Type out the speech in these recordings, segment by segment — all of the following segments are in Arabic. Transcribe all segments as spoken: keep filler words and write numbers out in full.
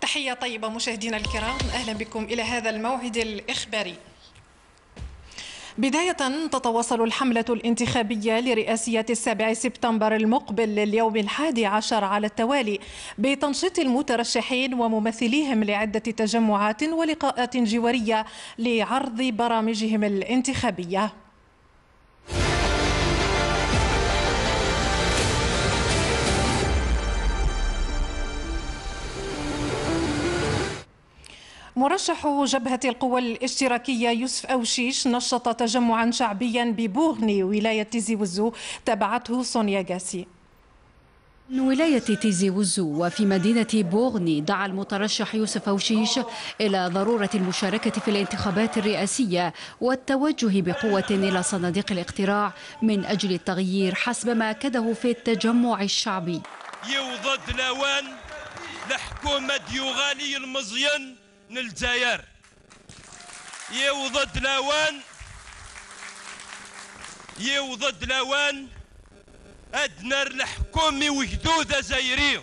تحية طيبة مشاهدينا الكرام، أهلا بكم إلى هذا الموعد الإخباري. بداية تتواصل الحملة الانتخابية لرئاسية السابع سبتمبر المقبل لليوم الحادي عشر على التوالي بتنشيط المترشحين وممثليهم لعدة تجمعات ولقاءات جوارية لعرض برامجهم الانتخابية. مرشح جبهة القوى الاشتراكية يوسف أوشيش نشط تجمعا شعبيا ببوغني ولاية تيزي وزو تابعته سونيا غاسي. من ولاية تيزي وزو وفي مدينة بوغني دعا المترشح يوسف أوشيش إلى ضرورة المشاركة في الانتخابات الرئاسية والتوجه بقوة إلى صناديق الاقتراع من أجل التغيير حسب ما أكده في التجمع الشعبي. يوضد لوان لحكومة ديوغالي المزيان الجزائر، يوضد لوان يوضد لوان أدنى الحكومة وجدودة زايرية.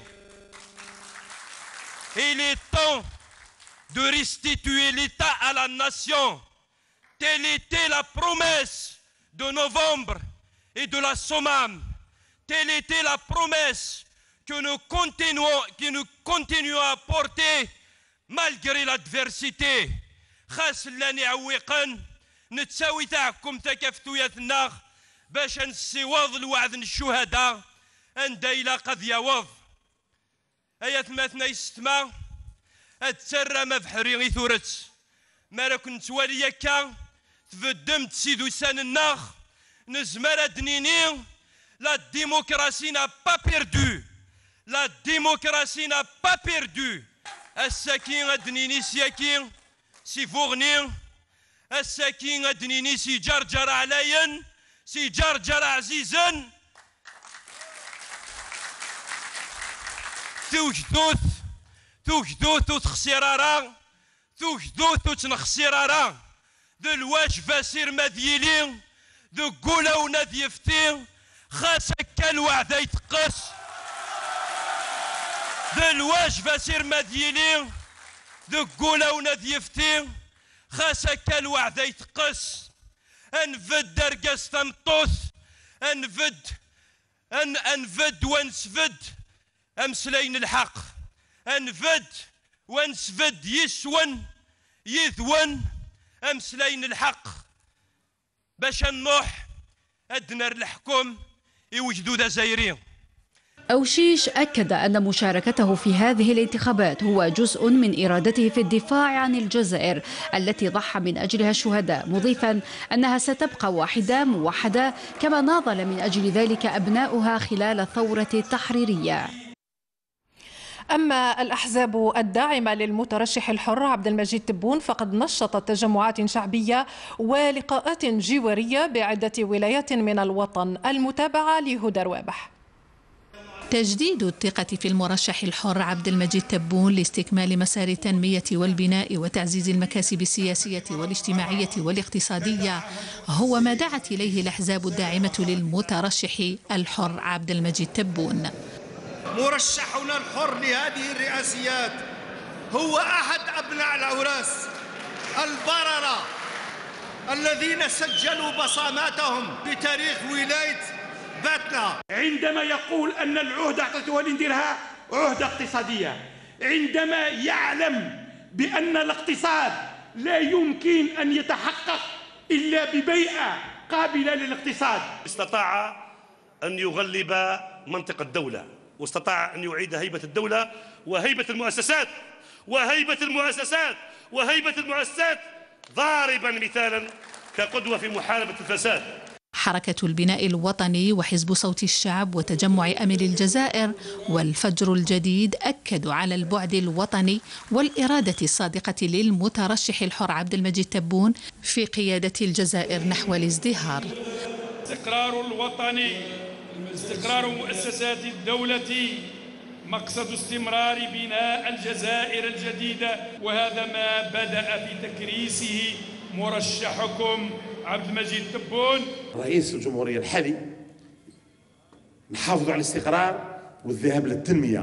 Il est temps de restituer l'État à la nation. Telle était la promesse de novembre et de la Sommam. Telle était la promesse que nous continuons, que nous continuons à porter malgré l'adversité. خاص لاني عويقا نتساوي تاعكم تكفتوياتنا باش نسيوض الوعد الشهداء ان دايلا قد يوض ايا ثماثنا يستما اتسرى ما بحري ثورت ما راك نتوالي يكا تفدمت سيدو سان الناخ نزمر دنيني. لا ديموكراسي n'a pas perdu. La démocratie n'a pas perdu. الساكين أدنيني سياكين سي فوغني، الساكين أدنيني سي جرجر عليا سي جرجر عزيزا. توجدوث توجدوث وتخسرارا توجدوث وتنخسرارا ذو الواجفة سير مذيلين ذو قولة ونذيفتين خاصك الوعد يتقص ذو الواجفة سير مذيلين ذو قولة ونذيفتين خاصك الوعد يتقص. انفد درقس تمطوث انفد ان انفد ونسفد امسلين الحق انفد ونسفد يسون يذون امسلين الحق باش نروح ادنر الحكم يوجدوا ذا زايرين. أوشيش أكد أن مشاركته في هذه الانتخابات هو جزء من إرادته في الدفاع عن الجزائر التي ضحى من أجلها الشهداء، مضيفا أنها ستبقى واحدة موحدة كما ناضل من أجل ذلك أبناؤها خلال الثورة التحريرية. أما الأحزاب الداعمة للمترشح الحر عبد المجيد تبون فقد نشطت تجمعات شعبية ولقاءات جوارية بعدة ولايات من الوطن. المتابعة لهدى روابح. تجديد الثقة في المرشح الحر عبد المجيد تبون لاستكمال مسار التنمية والبناء وتعزيز المكاسب السياسية والاجتماعية والاقتصادية هو ما دعت إليه الأحزاب الداعمة للمترشح الحر عبد المجيد تبون. مرشحنا الحر لهذه الرئاسيات هو أحد أبناء العراس البررة الذين سجلوا بصماتهم بتاريخ ولاية باتنا. عندما يقول أن العهدة اعطيتها لنديرها عهدة اقتصادية، عندما يعلم بأن الاقتصاد لا يمكن أن يتحقق إلا ببيئة قابلة للاقتصاد، استطاع أن يغلب منطق الدولة واستطاع أن يعيد هيبة الدولة وهيبة المؤسسات وهيبة المؤسسات وهيبة المؤسسات ضاربا مثالا كقدوة في محاربة الفساد. حركة البناء الوطني وحزب صوت الشعب وتجمع أمل الجزائر والفجر الجديد أكدوا على البعد الوطني والإرادة الصادقة للمترشح الحر عبد المجيد تبون في قيادة الجزائر نحو الازدهار. استقرار الوطني، استقرار مؤسسات الدولة مقصد استمرار بناء الجزائر الجديدة، وهذا ما بدأ في تكريسه مرشحكم عبد المجيد تبون. رئيس الجمهورية الحالي نحافظ على الاستقرار والذهاب للتنمية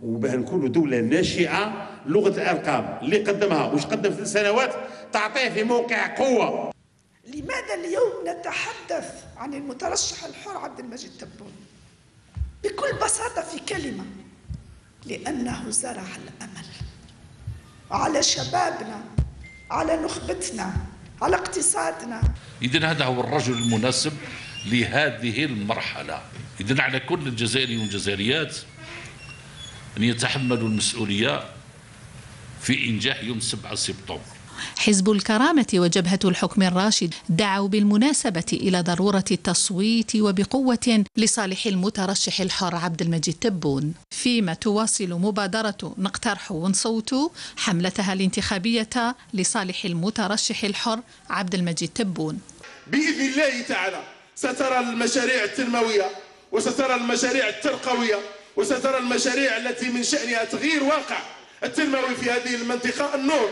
وباه نكونوا دولة ناشئة. لغة الأرقام اللي قدمها وش قدم في السنوات تعطيه في موقع قوة. لماذا اليوم نتحدث عن المترشح الحر عبد المجيد تبون؟ بكل بساطة في كلمة: لأنه زرع الأمل على شبابنا، على نخبتنا، على اقتصادنا. إذن هذا هو الرجل المناسب لهذه المرحلة. إذن على كل الجزائريين والجزائريات أن يتحملوا المسؤولية في إنجاح يوم سبعة سبتمبر. حزب الكرامة وجبهة الحكم الراشد دعوا بالمناسبة إلى ضرورة التصويت وبقوة لصالح المترشح الحر عبد المجيد تبون، فيما تواصل مبادرة نقترح ونصوتوا حملتها الانتخابية لصالح المترشح الحر عبد المجيد تبون. بإذن الله تعالى سترى المشاريع التنموية وسترى المشاريع الترقوية وسترى المشاريع التي من شأنها تغيير واقع التنموي في هذه المنطقة النور.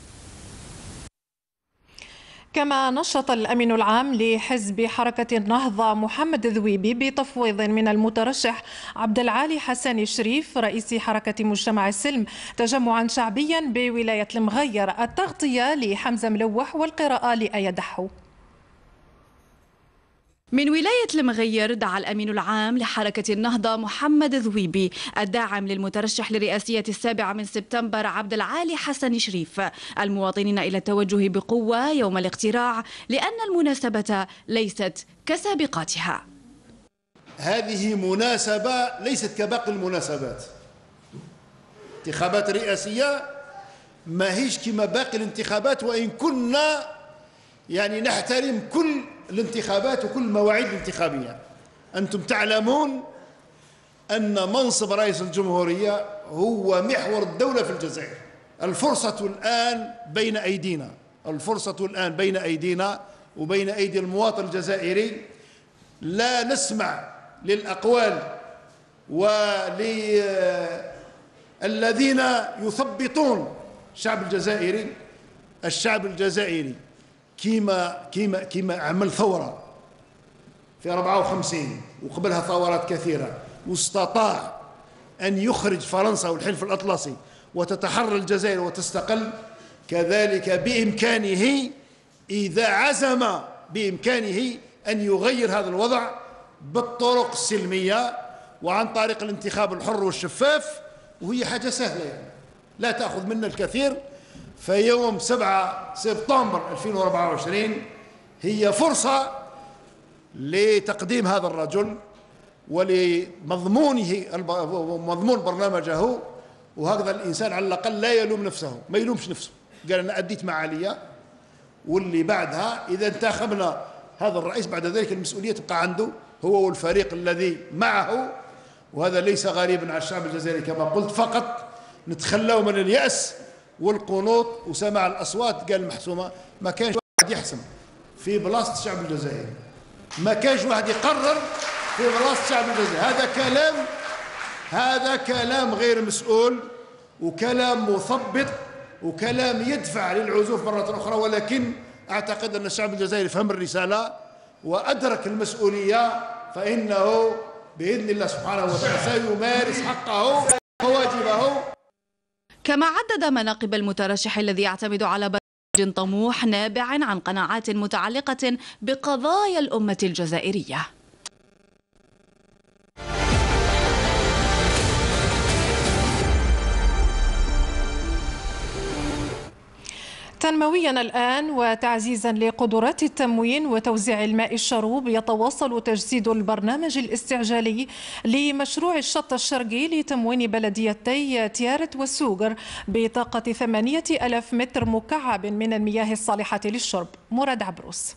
كما نشط الأمين العام لحزب حركة النهضة محمد ذويبي بتفويض من المترشح عبد العالي حسن شريف رئيس حركة مجتمع السلم تجمعا شعبيا بولاية المغير التغطية لحمزة ملوح والقراءة لآية دحو. من ولاية المغير دعا الأمين العام لحركة النهضة محمد ذويبي الداعم للمترشح لرئاسية السابع من سبتمبر عبد العالي حسن شريف المواطنين إلى التوجه بقوة يوم الاقتراع لأن المناسبة ليست كسابقاتها. هذه مناسبة ليست كباقي المناسبات. انتخابات رئاسية ما هيش كما باقي الانتخابات، وإن كنا يعني نحترم كل الانتخابات وكل المواعيد الانتخابية. أنتم تعلمون أن منصب رئيس الجمهورية هو محور الدولة في الجزائر. الفرصة الآن بين أيدينا، الفرصة الآن بين أيدينا وبين أيدي المواطن الجزائري. لا نسمع للأقوال وللذين يثبطون الشعب الجزائري. الشعب الجزائري كيما كيما كيما عمل ثورة في أربعة وخمسين وقبلها ثورات كثيرة واستطاع أن يخرج فرنسا والحلف الأطلسي وتتحرر الجزائر وتستقل، كذلك بإمكانه إذا عزم بإمكانه أن يغير هذا الوضع بالطرق السلمية وعن طريق الانتخاب الحر والشفاف، وهي حاجة سهلة يعني لا تأخذ منا الكثير. فيوم سبعة سبتمبر ألفين وأربعة وعشرين هي فرصة لتقديم هذا الرجل ولمضمونه مضمون برنامجه. وهكذا الإنسان على الأقل لا يلوم نفسه، ما يلومش نفسه، قال أنا أديت معالية، واللي بعدها إذا انتخبنا هذا الرئيس بعد ذلك المسؤولية تبقى عنده هو والفريق الذي معه. وهذا ليس غريبا على الشعب الجزائري كما قلت، فقط نتخلوا من اليأس والقنوط وسماع الأصوات. قال محسومة، ما كانش واحد يحسم في بلاصة الشعب الجزائري، ما كانش واحد يقرر في بلاصة الشعب الجزائري. هذا كلام هذا كلام غير مسؤول وكلام مثبط وكلام يدفع للعزوف مرة أخرى. ولكن أعتقد أن الشعب الجزائري فهم الرسالة وأدرك المسؤولية، فإنه بإذن الله سبحانه وتعالى سيمارس حقه وواجبه. كما عدد مناقب المترشح الذي يعتمد على برنامج طموح نابع عن قناعات متعلقة بقضايا الأمة الجزائرية. تنمويا الآن وتعزيزا لقدرات التموين وتوزيع الماء الشروب، يتواصل تجسيد البرنامج الاستعجالي لمشروع الشط الشرقي لتموين بلديتي تيارت وسوقر بطاقة ثمانية ألاف متر مكعب من المياه الصالحة للشرب. مراد عبروس.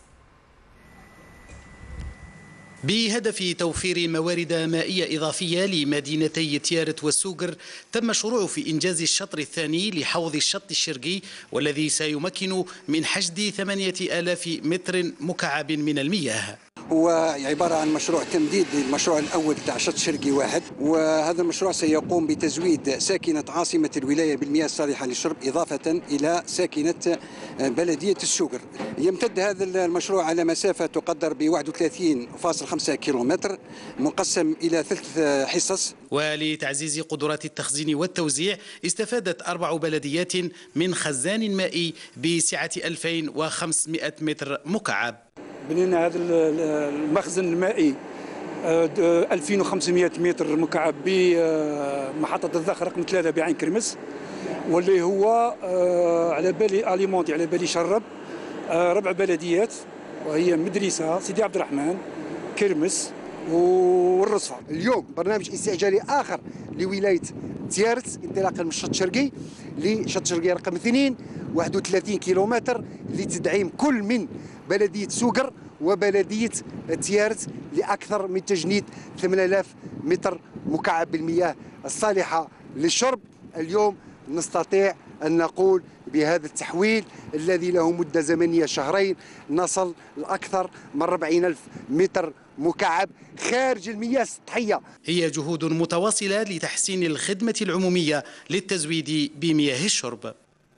بهدف توفير موارد مائية إضافية لمدينتي تيارت وسوقر، تم الشروع في إنجاز الشطر الثاني لحوض الشط الشرقي، والذي سيمكن من حشد ثمانية آلاف متر مكعب من المياه. هو عبارة عن مشروع تمديد للمشروع الأول تاع شط شرقي واحد، وهذا المشروع سيقوم بتزويد ساكنة عاصمة الولاية بالمياه الصالحة للشرب إضافة إلى ساكنة بلدية السوقر. يمتد هذا المشروع على مسافة تقدر ب واحد وثلاثين فاصلة خمسة كيلومتر مقسم إلى ثلاث حصص. ولتعزيز قدرات التخزين والتوزيع استفادت أربع بلديات من خزان مائي بسعة ألفين وخمسمائة متر مكعب. بنينا هذا المخزن المائي ألفين وخمسمائة متر مكعب بمحطة الضخ رقم ثلاثة بعين كرمس، واللي هو على بالي أليمونتي على بالي شرب ربع بلديات وهي مدرسة سيدي عبد الرحمن كرمس والرصفة. اليوم برنامج استعجالي آخر لولاية تيارت انطلاقا من الشط الشرقي لشط الشرقي رقم اثنين واحد وثلاثين كيلومتر لتدعيم كل من بلدية سوقر وبلدية تيارت لأكثر من تجنيد ثمانية آلاف متر مكعب بالمياه الصالحة للشرب. اليوم نستطيع أن نقول بهذا التحويل الذي له مدة زمنية شهرين نصل لأكثر من أربعين ألف متر مكعب خارج المياه السطحية. هي جهود متواصلة لتحسين الخدمة العمومية للتزويد بمياه الشرب.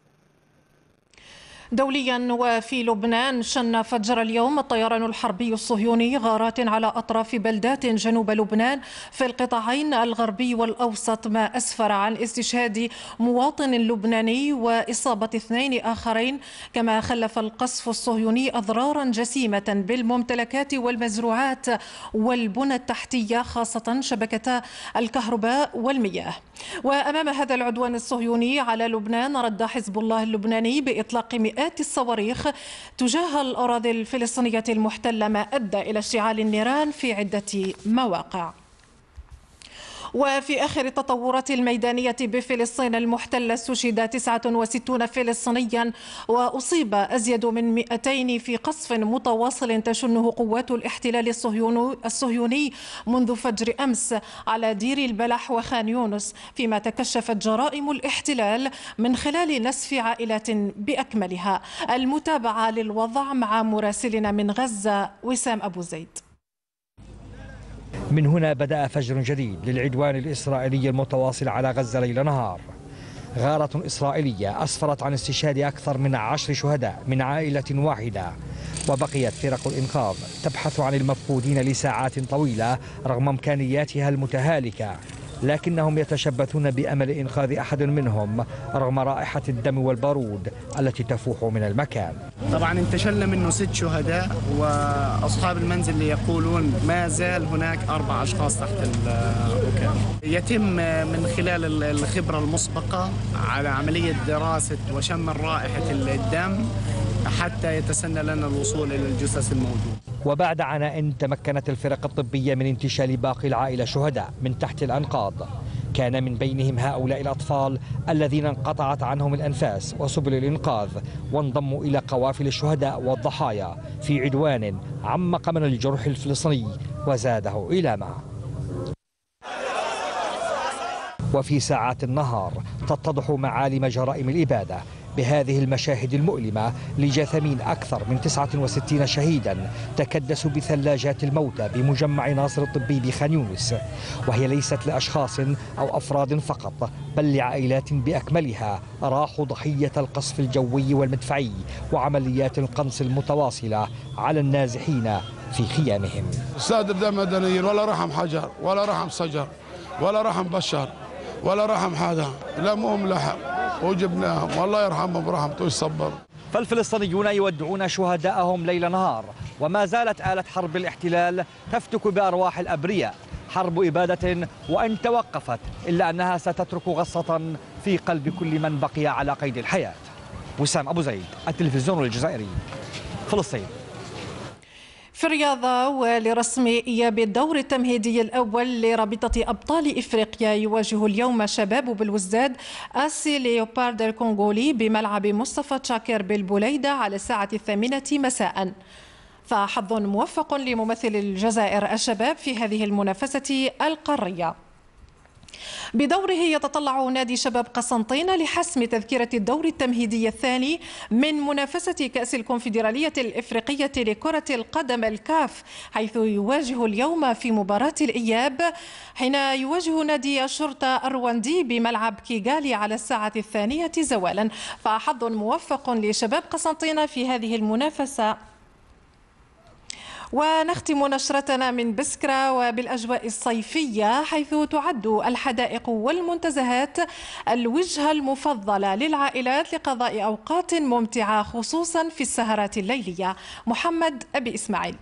دوليا وفي لبنان، شن فجر اليوم الطيران الحربي الصهيوني غارات على أطراف بلدات جنوب لبنان في القطاعين الغربي والأوسط، ما أسفر عن استشهاد مواطن لبناني وإصابة اثنين آخرين، كما خلف القصف الصهيوني أضرارا جسيمة بالممتلكات والمزروعات والبنى التحتية خاصة شبكتا الكهرباء والمياه. وأمام هذا العدوان الصهيوني على لبنان، رد حزب الله اللبناني بإطلاق مئات الصواريخ تجاه الأراضي الفلسطينية المحتلة، ما أدى إلى اشتعال النيران في عدة مواقع. وفي آخر التطورات الميدانية بفلسطين المحتلة، استشهد تسعة وستين فلسطينيا وأصيب أزيد من مئتين في قصف متواصل تشنه قوات الاحتلال الصهيوني منذ فجر أمس على دير البلح وخان يونس، فيما تكشفت جرائم الاحتلال من خلال نسف عائلات بأكملها. المتابعة للوضع مع مراسلنا من غزة وسام أبو زيد. من هنا بدأ فجر جديد للعدوان الإسرائيلي المتواصل على غزة ليل نهار. غارة إسرائيلية أسفرت عن استشهاد أكثر من عشر شهداء من عائلة واحدة، وبقيت فرق الإنقاذ تبحث عن المفقودين لساعات طويلة رغم إمكانياتها المتهالكة، لكنهم يتشبثون بأمل إنقاذ أحد منهم رغم رائحة الدم والبارود التي تفوح من المكان. طبعا انتشلنا منه ست شهداء، وأصحاب المنزل اللي يقولون ما زال هناك أربع أشخاص تحت الركام. يتم من خلال الخبرة المسبقة على عملية دراسة وشم رائحة الدم حتى يتسنى لنا الوصول إلى الجثث الموجودة. وبعد عناء تمكنت الفرق الطبية من انتشال باقي العائلة شهداء من تحت الأنقاض، كان من بينهم هؤلاء الأطفال الذين انقطعت عنهم الأنفاس وسبل الإنقاذ، وانضموا إلى قوافل الشهداء والضحايا في عدوان عمق من الجرح الفلسطيني وزاده إيلاما. وفي ساعات النهار تتضح معالم جرائم الإبادة بهذه المشاهد المؤلمة لجثمين أكثر من تسعة وستين شهيدا تكدسوا بثلاجات الموتى بمجمع ناصر الطبي بخان يونس، وهي ليست لأشخاص أو أفراد فقط بل لعائلات بأكملها راحوا ضحية القصف الجوي والمدفعي وعمليات القنص المتواصلة على النازحين في خيامهم. استهدف مدنيين ولا رحم حجر ولا رحم شجر ولا رحم بشر ولا رحم حدا، لمهم لحم وجبناهم والله يرحمهم برحمته ويصبر. فالفلسطينيون يودعون شهداءهم ليل نهار، وما زالت آلة حرب الاحتلال تفتك بأرواح الأبرياء، حرب إبادة وإن توقفت إلا أنها ستترك غصة في قلب كل من بقي على قيد الحياة. وسام أبو زيد، التلفزيون الجزائري، فلسطين. في الرياضة، ولرسم إياب الدور التمهيدي الأول لرابطة أبطال إفريقيا، يواجه اليوم شباب بالوزداد آسي ليوبارد الكونغولي بملعب مصطفى تشاكر بالبوليدة على الساعة الثامنة مساء. فحظ موفق لممثل الجزائر الشباب في هذه المنافسة القارية. بدوره يتطلع نادي شباب قسنطينة لحسم تذكرة الدور التمهيدي الثاني من منافسة كأس الكونفدرالية الإفريقية لكرة القدم الكاف، حيث يواجه اليوم في مباراة الإياب حين يواجه نادي الشرطة الرواندي بملعب كيغالي على الساعة الثانية زوالا. فحظ موفق لشباب قسنطينة في هذه المنافسة. ونختم نشرتنا من بسكرة وبالأجواء الصيفية، حيث تعد الحدائق والمنتزهات الوجهة المفضلة للعائلات لقضاء أوقات ممتعة خصوصا في السهرات الليلية. محمد أبي إسماعيل.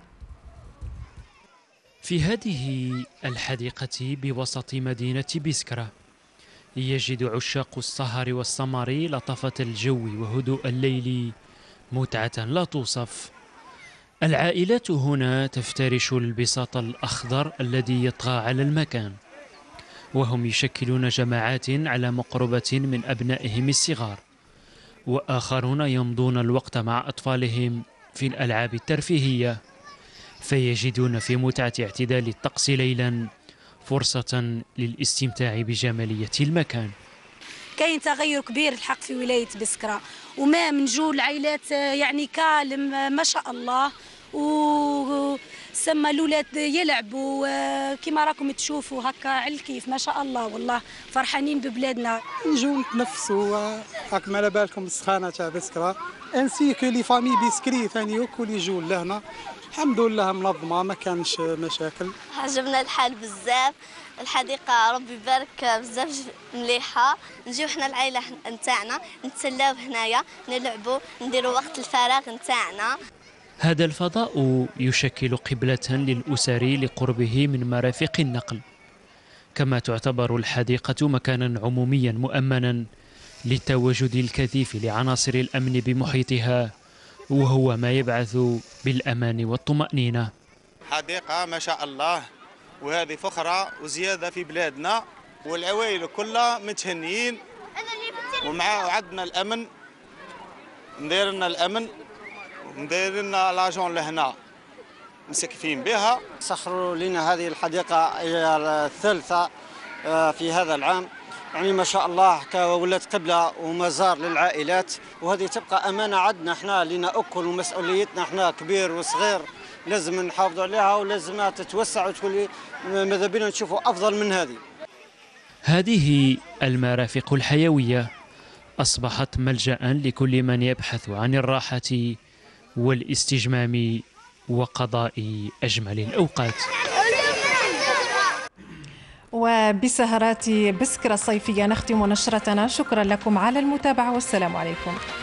في هذه الحديقة بوسط مدينة بسكرة يجد عشاق السهر والسمر لطافة الجو وهدوء الليل متعة لا توصف. العائلات هنا تفترش البساط الأخضر الذي يطغى على المكان، وهم يشكلون جماعات على مقربة من أبنائهم الصغار، وآخرون يمضون الوقت مع أطفالهم في الألعاب الترفيهية، فيجدون في متعة اعتدال الطقس ليلا فرصة للاستمتاع بجمالية المكان. كاين تغير كبير الحق في ولاية بسكرة، وما من جو العائلات يعني كالم ما شاء الله، وسما الولاد يلعبوا كما راكم تشوفوا هكا على الكيف ما شاء الله، والله فرحانين ببلادنا. نجو نتنفسوا راكم على بالكم السخانه تاع بسكرة، انسي كو لي فامي بسكري ثاني كل يجوا لهنا الحمد لله منظمه ما كانش مشاكل. عجبنا الحال بزاف، الحديقه ربي يبارك بزاف مليحه، نجيو حنا العائله نتاعنا نتسلاو هنايا نلعبوا نديروا وقت الفراغ نتاعنا. هذا الفضاء يشكل قبلة للأسر لقربه من مرافق النقل، كما تعتبر الحديقة مكانا عموميا مؤمنا للتواجد الكثيف لعناصر الأمن بمحيطها، وهو ما يبعث بالأمان والطمأنينة. حديقة ما شاء الله، وهذه فخرة وزيادة في بلادنا، والعوائل كلها متهنيين، ومع وعدنا الأمن ندير لنا الأمن ندير لنا لاجون لهنا مسكفين بها. سخروا لنا هذه الحديقة هي الثالثة في هذا العام، يعني ما شاء الله ولات قبلة ومزار للعائلات، وهذه تبقى أمانة عندنا احنا لنا أكل ومسؤوليتنا احنا كبير وصغير، لازم نحافظوا عليها ولازم تتوسع وتولي ماذا بينا نشوفوا أفضل من هذه. هذه المرافق الحيوية أصبحت ملجأ لكل من يبحث عن الراحة والاستجمام وقضاء أجمل الأوقات. وبسهرات بسكرة الصيفية نختم نشرتنا. شكرا لكم على المتابعة والسلام عليكم.